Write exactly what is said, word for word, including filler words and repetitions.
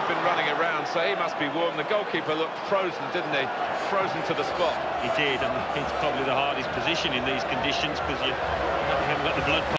he's been running around, so he must be warm. The goalkeeper looked frozen, didn't he? Frozen to the spot. He did, and it's probably the hardest position in these conditions because you, you haven't got the blood